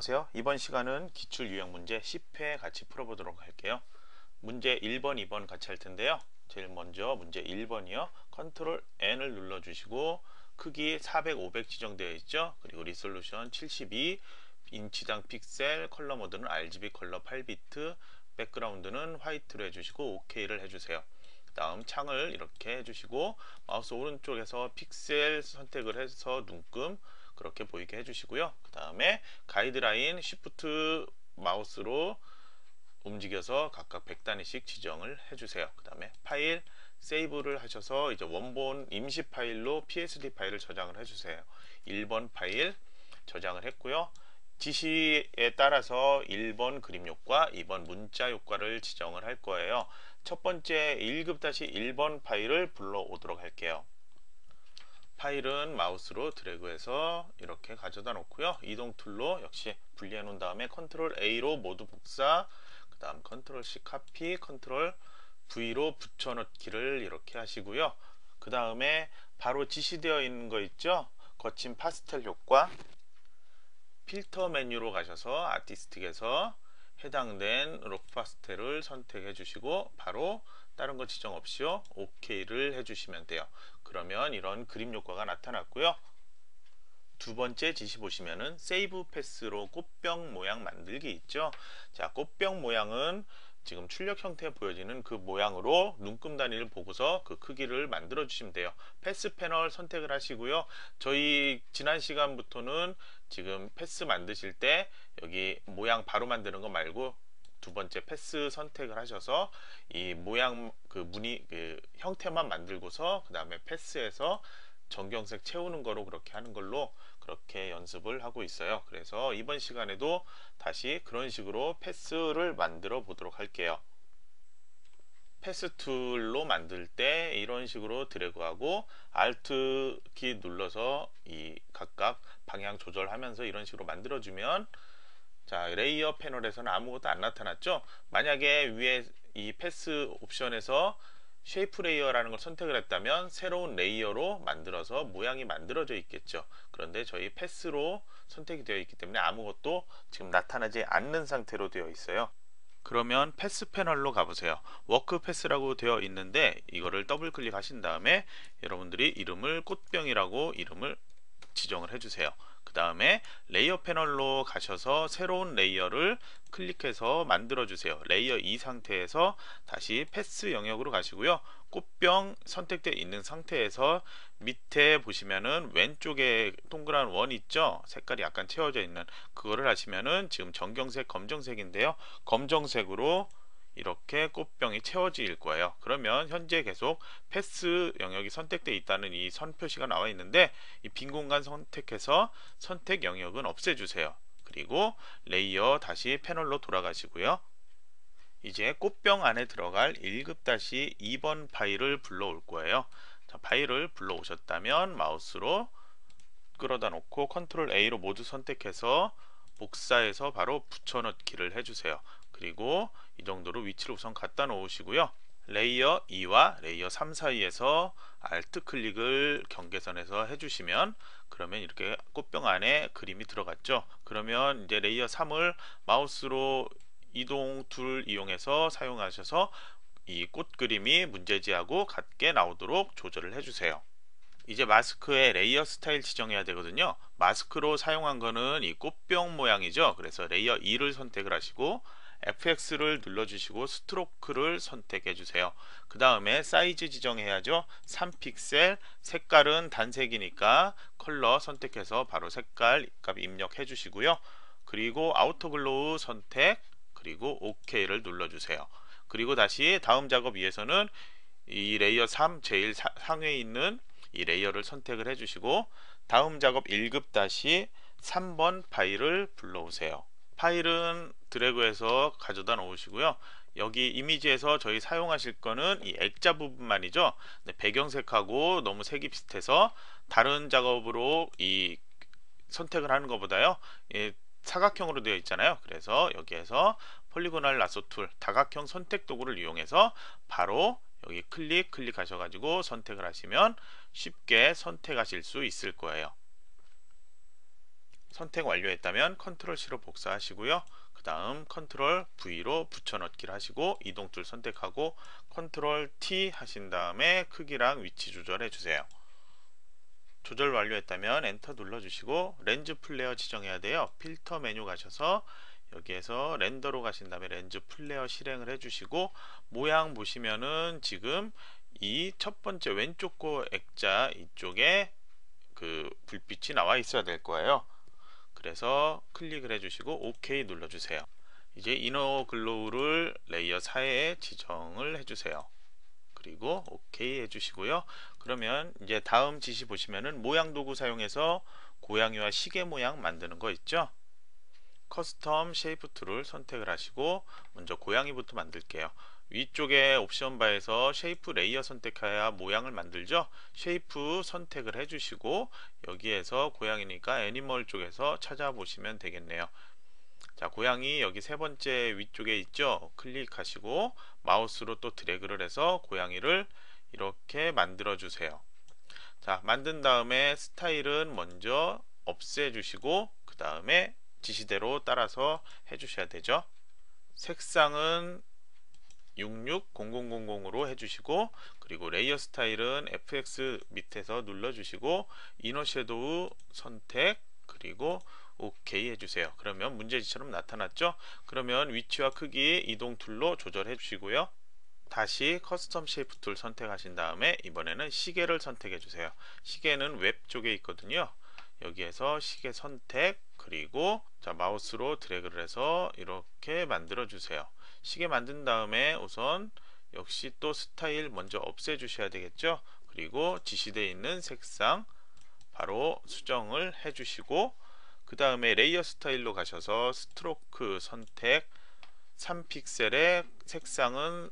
안녕하세요. 이번 시간은 기출 유형 문제 10회 같이 풀어보도록 할게요. 문제 1번, 2번 같이 할 텐데요. 제일 먼저 문제 1번이요. 컨트롤 N을 눌러주시고 크기 400, 500 지정되어 있죠. 그리고 리솔루션 72, 인치당 픽셀, 컬러 모드는 RGB 컬러 8비트, 백그라운드는 화이트로 해주시고 OK를 해주세요. 그 다음 창을 이렇게 해주시고 마우스 오른쪽에서 픽셀 선택을 해서 눈금 그렇게 보이게 해주시고요. 그 다음에 가이드라인 Shift 마우스로 움직여서 각각 100단위씩 지정을 해주세요. 그 다음에 파일 세이브를 하셔서 이제 원본 임시 파일로 PSD 파일을 저장을 해주세요. 1번 파일 저장을 했고요. 지시에 따라서 1번 그림 효과, 2번 문자 효과를 지정을 할 거예요. 첫 번째 1급-1번 파일을 불러오도록 할게요. 파일은 마우스로 드래그해서 이렇게 가져다 놓고요. 이동 툴로 역시 분리해 놓은 다음에 컨트롤 A로 모두 복사, 그 다음 컨트롤 C 카피, 컨트롤 V로 붙여넣기를 이렇게 하시고요. 그 다음에 바로 지시되어 있는 거 있죠? 거친 파스텔 효과, 필터 메뉴로 가셔서 아티스틱에서 해당된 록 파스텔을 선택해 주시고 바로 다른 거 지정 없이요 OK를 해주시면 돼요. 그러면 이런 그림 효과가 나타났고요. 두 번째 지시 보시면은 세이브 패스로 꽃병 모양 만들기 있죠. 자, 꽃병 모양은 지금 출력 형태에 보여지는 그 모양으로 눈금 단위를 보고서 그 크기를 만들어 주시면 돼요. 패스 패널 선택을 하시고요. 저희 지난 시간부터는 지금 패스 만드실 때 여기 모양 바로 만드는 거 말고 두 번째 패스 선택을 하셔서 이 모양 그 무늬 그 형태만 만들고서 그 다음에 패스해서 정경색 채우는 거로 그렇게 하는 걸로 그렇게 연습을 하고 있어요. 그래서 이번 시간에도 다시 그런 식으로 패스를 만들어 보도록 할게요. 패스 툴로 만들 때 이런 식으로 드래그하고 Alt 키 눌러서 이 각각 방향 조절하면서 이런 식으로 만들어주면 자, 레이어 패널에서는 아무것도 안 나타났죠. 만약에 위에 이 패스 옵션에서 쉐이프 레이어라는 걸 선택을 했다면 새로운 레이어로 만들어서 모양이 만들어져 있겠죠. 그런데 저희 패스로 선택이 되어 있기 때문에 아무것도 지금 나타나지 않는 상태로 되어 있어요. 그러면 패스 패널로 가보세요. 워크 패스라고 되어 있는데 이거를 더블 클릭하신 다음에 여러분들이 이름을 꽃병이라고 이름을 지정을 해주세요. 그 다음에 레이어 패널로 가셔서 새로운 레이어를 클릭해서 만들어 주세요. 레이어 2 상태에서 다시 패스 영역으로 가시고요. 꽃병 선택되어 있는 상태에서 밑에 보시면은 왼쪽에 동그란 원 있죠? 색깔이 약간 채워져 있는 그거를 하시면은 지금 정경색 검정색인데요. 검정색으로 이렇게 꽃병이 채워질 거예요. 그러면 현재 계속 패스 영역이 선택되어 있다는 이 선 표시가 나와 있는데 이 빈 공간 선택해서 선택 영역은 없애주세요. 그리고 레이어 다시 패널로 돌아가시고요. 이제 꽃병 안에 들어갈 1급-2번 파일을 불러올 거예요. 자, 파일을 불러오셨다면 마우스로 끌어다 놓고 컨트롤 A로 모두 선택해서 복사해서 바로 붙여넣기를 해주세요. 그리고 이 정도로 위치를 우선 갖다 놓으시고요. 레이어 2와 레이어 3 사이에서 Alt 클릭을 경계선에서 해주시면 그러면 이렇게 꽃병 안에 그림이 들어갔죠. 그러면 이제 레이어 3을 마우스로 이동 툴 이용해서 사용하셔서 이 꽃 그림이 문제지하고 같게 나오도록 조절을 해주세요. 이제 마스크의 레이어 스타일 지정해야 되거든요. 마스크로 사용한 거는 이 꽃병 모양이죠. 그래서 레이어 2를 선택을 하시고 FX를 눌러주시고 스트로크를 선택해 주세요. 그 다음에 사이즈 지정해야죠. 3픽셀, 색깔은 단색이니까 컬러 선택해서 바로 색깔 값 입력해 주시고요. 그리고 아우터 글로우 선택, 그리고 OK를 눌러주세요. 그리고 다시 다음 작업 위에서는 이 레이어 3 제일 상위에 있는 이 레이어를 선택을 해주시고 다음 작업 1급-3번 파일을 불러오세요. 파일은 드래그해서 가져다 놓으시고요. 여기 이미지에서 저희 사용하실 거는 이 액자 부분만이죠. 배경색하고 너무 색이 비슷해서 다른 작업으로 이 선택을 하는 것보다요. 사각형으로 되어 있잖아요. 그래서 여기에서 폴리고널 라소 툴 다각형 선택 도구를 이용해서 바로 여기 클릭하셔가지고 선택을 하시면 쉽게 선택하실 수 있을 거예요. 선택 완료했다면 컨트롤 C로 복사하시고요. 그 다음 컨트롤 V로 붙여넣기를 하시고 이동툴 선택하고 컨트롤 T 하신 다음에 크기랑 위치 조절해 주세요. 조절 완료했다면 엔터 눌러주시고 렌즈 플레어 지정해야 돼요. 필터 메뉴 가셔서 여기에서 렌더로 가신 다음에 렌즈 플레어 실행을 해주시고 모양 보시면은 지금 이 첫 번째 왼쪽 거 액자 이쪽에 그 불빛이 나와 있어야 될 거예요. 그래서 클릭을 해주시고 OK 눌러주세요. 이제 이너 글로우를 레이어 4에 지정을 해주세요. 그리고 OK 해주시고요. 그러면 이제 다음 지시 보시면은 모양 도구 사용해서 고양이와 시계 모양 만드는 거 있죠? 커스텀 쉐이프 툴을 선택을 하시고 먼저 고양이부터 만들게요. 위쪽에 옵션 바에서 쉐이프 레이어 선택해야 모양을 만들죠. 쉐이프 선택을 해주시고 여기에서 고양이니까 애니멀 쪽에서 찾아보시면 되겠네요. 자, 고양이 여기 세 번째 위쪽에 있죠. 클릭하시고 마우스로 또 드래그를 해서 고양이를 이렇게 만들어 주세요. 자, 만든 다음에 스타일은 먼저 없애 주시고 그 다음에 지시대로 따라서 해 주셔야 되죠. 색상은 660000으로 해주시고 그리고 레이어 스타일은 FX 밑에서 눌러주시고 이너 섀도우 선택 그리고 OK 해주세요. 그러면 문제지처럼 나타났죠? 그러면 위치와 크기 이동 툴로 조절해 주시고요. 다시 커스텀 쉐이프 툴 선택하신 다음에 이번에는 시계를 선택해 주세요. 시계는 웹 쪽에 있거든요. 여기에서 시계 선택 그리고 자 마우스로 드래그를 해서 이렇게 만들어 주세요. 시계 만든 다음에 우선 역시 또 스타일 먼저 없애 주셔야 되겠죠. 그리고 지시되어 있는 색상 바로 수정을 해 주시고 그 다음에 레이어 스타일로 가셔서 스트로크 선택 3픽셀의 색상은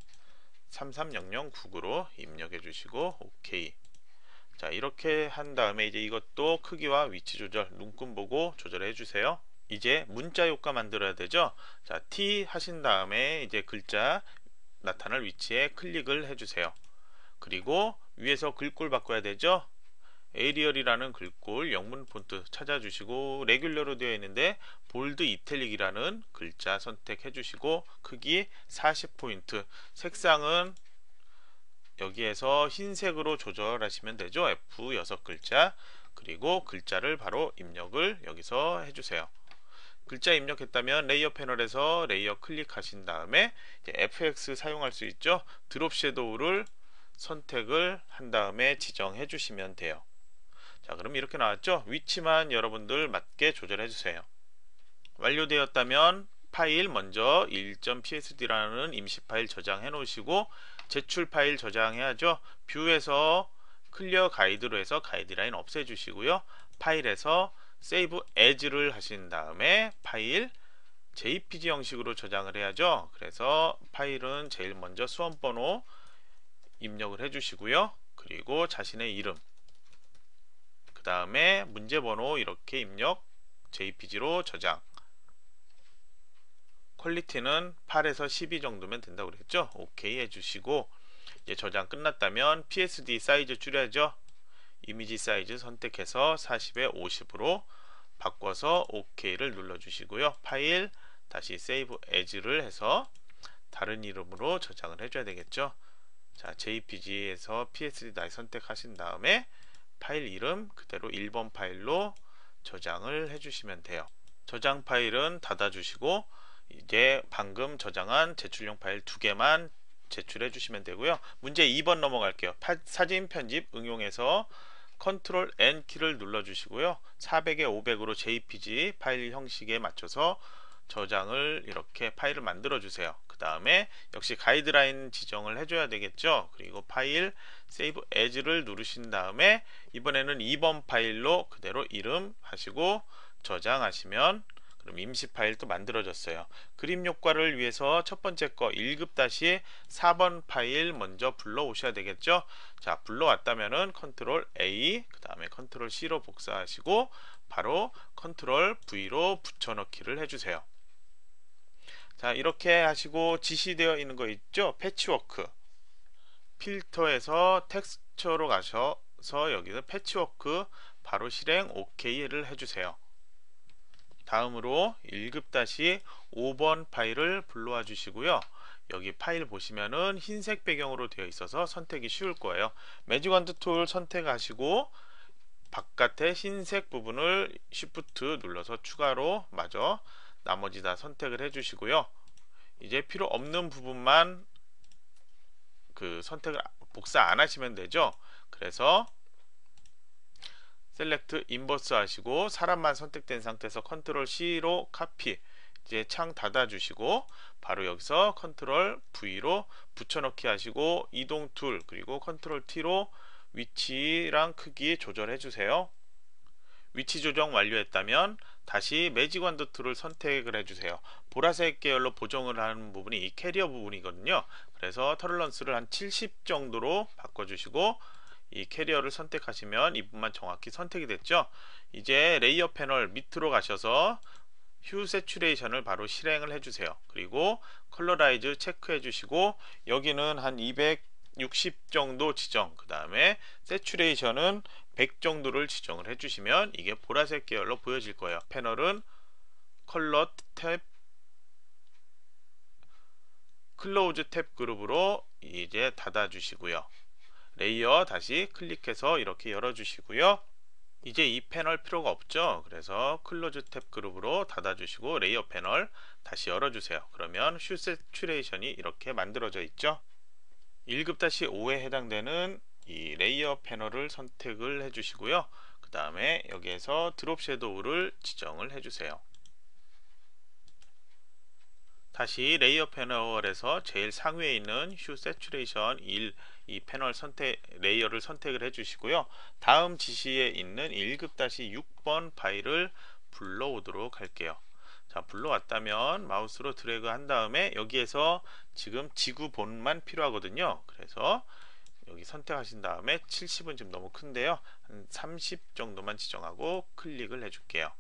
33009로 입력해 주시고 OK. 자 이렇게 한 다음에 이제 이것도 크기와 위치 조절 눈금 보고 조절해 주세요. 이제 문자 효과 만들어야 되죠. 자 T 하신 다음에 이제 글자 나타날 위치에 클릭을 해주세요. 그리고 위에서 글꼴 바꿔야 되죠. 에리얼이라는 글꼴 영문 폰트 찾아주시고 레귤러로 되어 있는데 볼드 이탈릭이라는 글자 선택해 주시고 크기 40포인트 색상은 여기에서 흰색으로 조절하시면 되죠. F6글자 그리고 글자를 바로 입력을 여기서 해주세요. 글자 입력했다면 레이어 패널에서 레이어 클릭하신 다음에 FX 사용할 수 있죠. 드롭 섀도우를 선택을 한 다음에 지정해 주시면 돼요. 자 그럼 이렇게 나왔죠. 위치만 여러분들 맞게 조절해 주세요. 완료되었다면 파일 먼저 1.psd라는 임시 파일 저장해 놓으시고 제출 파일 저장해야죠. 뷰에서 클리어 가이드로 해서 가이드라인 없애 주시고요. 파일에서 세이브 에즈를 하신 다음에 파일 JPG 형식으로 저장을 해야죠. 그래서 파일은 제일 먼저 수험번호 입력을 해 주시고요. 그리고 자신의 이름 그 다음에 문제번호 이렇게 입력 JPG로 저장 퀄리티는 8에서 12 정도면 된다고 그랬죠. OK 해주시고 이제 저장 끝났다면 PSD 사이즈 줄여야죠. 이미지 사이즈 선택해서 40에 50으로 바꿔서 OK를 눌러주시고요. 파일 다시 세이브 에즈를 해서 다른 이름으로 저장을 해줘야 되겠죠. 자 JPG에서 PSD 다시 선택하신 다음에 파일 이름 그대로 1번 파일로 저장을 해주시면 돼요. 저장 파일은 닫아주시고 이제 방금 저장한 제출용 파일 2개만 제출해 주시면 되고요. 문제 2번 넘어갈게요. 사진 편집 응용해서 컨트롤 N 키를 눌러 주시고요. 400에 500으로 JPG 파일 형식에 맞춰서 저장을 이렇게 파일을 만들어 주세요. 그 다음에 역시 가이드라인 지정을 해줘야 되겠죠. 그리고 파일 세이브 에즈를 누르신 다음에 이번에는 2번 파일로 그대로 이름 하시고 저장하시면 그럼 임시 파일도 만들어졌어요. 그림 효과를 위해서 첫 번째 거 1급 4번 파일 먼저 불러 오셔야 되겠죠. 자 불러왔다면은 컨트롤 A 그 다음에 컨트롤 C로 복사하시고 바로 컨트롤 V로 붙여넣기를 해주세요. 자 이렇게 하시고 지시되어 있는 거 있죠. 패치워크 필터에서 텍스처로 가셔서 여기서 패치워크 바로 실행 OK를 해주세요. 다음으로 1급-5번 파일을 불러와 주시고요. 여기 파일 보시면은 흰색 배경으로 되어 있어서 선택이 쉬울 거예요. 매직 원드 툴 선택하시고 바깥의 흰색 부분을 Shift 눌러서 추가로 마저 나머지 다 선택을 해 주시고요. 이제 필요 없는 부분만 선택을 복사 안 하시면 되죠. 그래서 셀렉트 인버스 하시고 사람만 선택된 상태에서 컨트롤 C로 카피, 이제 창 닫아 주시고 바로 여기서 컨트롤 V로 붙여넣기 하시고 이동 툴 그리고 컨트롤 T로 위치랑 크기 조절해 주세요. 위치 조정 완료했다면 다시 매직 원드 툴을 선택을 해주세요. 보라색 계열로 보정을 하는 부분이 이 캐리어 부분이거든요. 그래서 털런스를 한 70 정도로 바꿔주시고 이 캐리어를 선택하시면 이 부분만 정확히 선택이 됐죠. 이제 레이어 패널 밑으로 가셔서 휴 세츄레이션을 바로 실행을 해주세요. 그리고 컬러라이즈 체크해 주시고 여기는 한 260 정도 지정, 그 다음에 세츄레이션은 100 정도를 지정을 해주시면 이게 보라색 계열로 보여질 거예요. 패널은 컬러 탭 클로우즈 탭 그룹으로 이제 닫아 주시고요. 레이어 다시 클릭해서 이렇게 열어 주시고요. 이제 이 패널 필요가 없죠. 그래서 클로즈 탭 그룹으로 닫아 주시고 레이어 패널 다시 열어 주세요. 그러면 슈 세츄레이션이 이렇게 만들어져 있죠. 1급-5에 해당되는 이 레이어 패널을 선택을 해 주시고요. 그 다음에 여기에서 드롭 섀도우를 지정을 해 주세요. 다시 레이어 패널에서 제일 상위에 있는 휴 세츄레이션 1 이 패널 레이어를 선택을 해 주시고요. 다음 지시에 있는 1급-6번 파일을 불러오도록 할게요. 자, 불러왔다면 마우스로 드래그 한 다음에 여기에서 지금 지구본만 필요하거든요. 그래서 여기 선택하신 다음에 70은 지금 너무 큰데요. 한 30 정도만 지정하고 클릭을 해줄게요.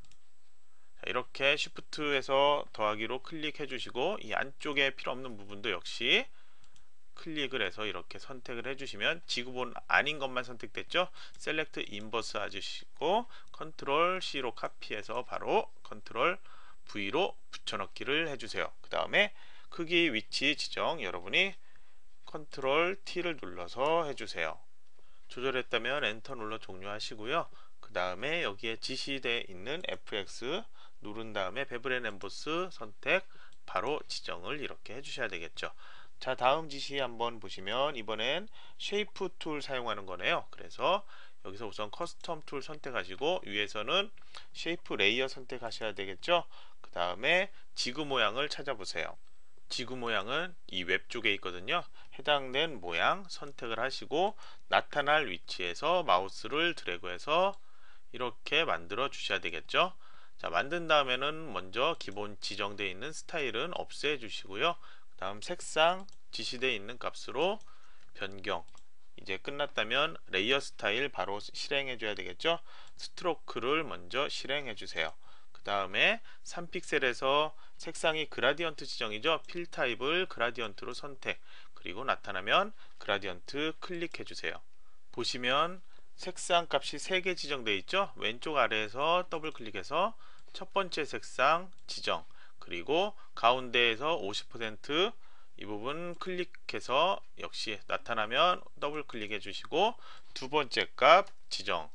이렇게 Shift에서 더하기로 클릭해 주시고 이 안쪽에 필요 없는 부분도 역시 클릭을 해서 이렇게 선택을 해주시면 지구본 아닌 것만 선택됐죠. 셀렉트 인버스 해주시고 컨트롤 C로 카피해서 바로 컨트롤 V로 붙여넣기를 해주세요. 그 다음에 크기 위치 지정 여러분이 컨트롤 T를 눌러서 해주세요. 조절했다면 엔터 눌러 종료하시고요. 그 다음에 여기에 지시되어 있는 FX 누른 다음에 베블 앤 엠보스 선택 바로 지정을 이렇게 해주셔야 되겠죠. 자, 다음 지시 한번 보시면 이번엔 쉐이프 툴 사용하는 거네요. 그래서 여기서 우선 커스텀 툴 선택하시고 위에서는 쉐이프 레이어 선택하셔야 되겠죠. 그 다음에 지구 모양을 찾아보세요. 지구 모양은 이 웹 쪽에 있거든요. 해당된 모양 선택을 하시고 나타날 위치에서 마우스를 드래그해서 이렇게 만들어 주셔야 되겠죠. 자, 만든 다음에는 먼저 기본 지정되어 있는 스타일은 없애 주시고요. 그 다음 색상 지시되어 있는 값으로 변경, 이제 끝났다면 레이어 스타일 바로 실행해 줘야 되겠죠. 스트로크를 먼저 실행해 주세요. 그 다음에 3픽셀에서 색상이 그라디언트 지정이죠. 필 타입을 그라디언트로 선택, 그리고 나타나면 그라디언트 클릭해 주세요. 보시면 색상 값이 3개 지정되어 있죠. 왼쪽 아래에서 더블 클릭해서 첫 번째 색상 지정, 그리고 가운데에서 50% 이 부분 클릭해서 역시 나타나면 더블 클릭해 주시고 두 번째 값 지정,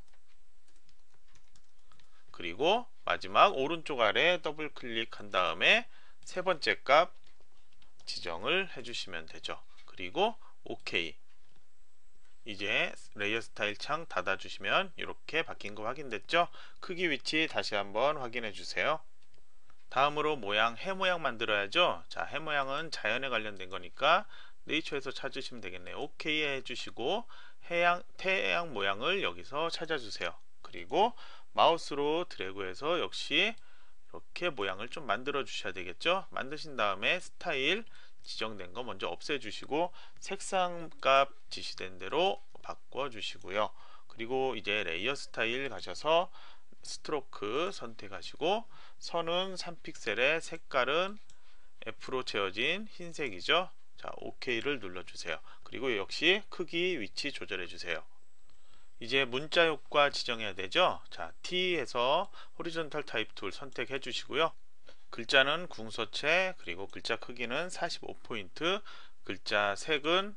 그리고 마지막 오른쪽 아래 더블 클릭한 다음에 세 번째 값 지정을 해주시면 되죠. 그리고 OK. 이제 레이어 스타일 창 닫아 주시면 이렇게 바뀐 거 확인됐죠. 크기 위치 다시 한번 확인해 주세요. 다음으로 모양, 해 모양 만들어야죠. 자, 해 모양은 자연에 관련된 거니까 네이처에서 찾으시면 되겠네요. OK 해주시고 태양 모양을 여기서 찾아주세요. 그리고 마우스로 드래그해서 역시 이렇게 모양을 좀 만들어 주셔야 되겠죠. 만드신 다음에 스타일 지정된 거 먼저 없애주시고 색상 값 지시된 대로 바꿔주시고요. 그리고 이제 레이어 스타일 가셔서 스트로크 선택하시고 선은 3픽셀에 색깔은 F로 채워진 흰색이죠. 자, OK를 눌러주세요. 그리고 역시 크기 위치 조절해 주세요. 이제 문자 효과 지정해야 되죠. 자, T에서 호리존탈 타입 툴 선택해 주시고요. 글자는 궁서체, 그리고 글자 크기는 45포인트, 글자 색은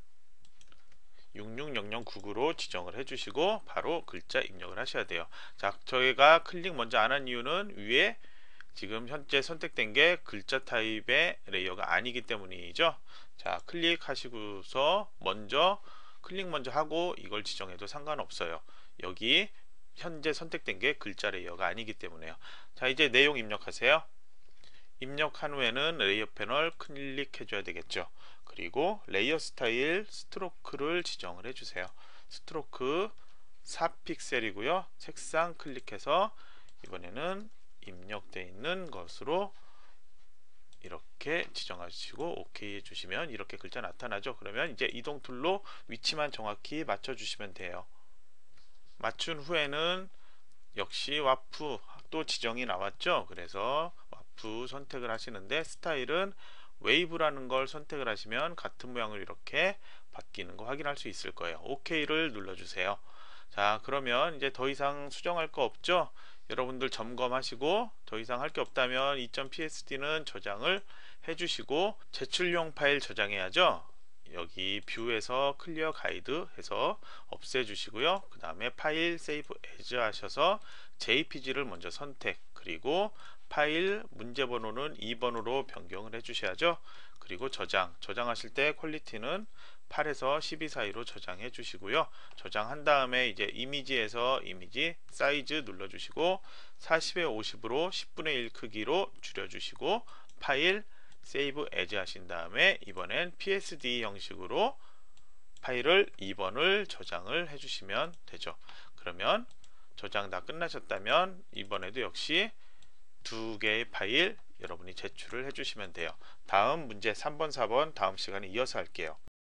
66009구로 지정을 해주시고 바로 글자 입력을 하셔야 돼요. 자, 저희가 클릭 먼저 안 한 이유는 위에 지금 현재 선택된 게 글자 타입의 레이어가 아니기 때문이죠. 자, 클릭하시고서 클릭 먼저 하고 이걸 지정해도 상관없어요. 여기 현재 선택된 게 글자 레이어가 아니기 때문에요. 자, 이제 내용 입력하세요. 입력한 후에는 레이어 패널 클릭해 줘야 되겠죠. 그리고 레이어 스타일 스트로크를 지정을 해주세요. 스트로크 4픽셀이고요. 색상 클릭해서 이번에는 입력되어 있는 것으로 이렇게 지정하시고 OK 해주시면 이렇게 글자 나타나죠. 그러면 이제 이동 툴로 위치만 정확히 맞춰주시면 돼요. 맞춘 후에는 역시 와프 또 지정이 나왔죠. 그래서 와프 선택을 하시는데 스타일은 웨이브라는 걸 선택을 하시면 같은 모양을 이렇게 바뀌는 거 확인할 수 있을 거예요. OK를 눌러주세요. 자, 그러면 이제 더 이상 수정할 거 없죠? 여러분들 점검하시고 더 이상 할 게 없다면 2.psd는 저장을 해주시고 제출용 파일 저장해야죠. 여기 뷰에서 클리어 가이드 해서 없애주시고요. 그 다음에 파일 세이브 에즈 하셔서 jpg를 먼저 선택, 그리고 파일 문제 번호는 2번으로 변경을 해주셔야죠. 그리고 저장하실 때 퀄리티는 8에서 12 사이로 저장해 주시고요. 저장한 다음에 이제 이미지에서 이미지 사이즈 눌러주시고 40에 50으로 10분의 1 크기로 줄여주시고 파일 세이브 에즈 하신 다음에 이번엔 PSD 형식으로 파일을 2번을 저장을 해주시면 되죠. 그러면 저장 다 끝나셨다면 이번에도 역시 두 개의 파일 여러분이 제출을 해주시면 돼요. 다음 문제 3번, 4번 다음 시간에 이어서 할게요.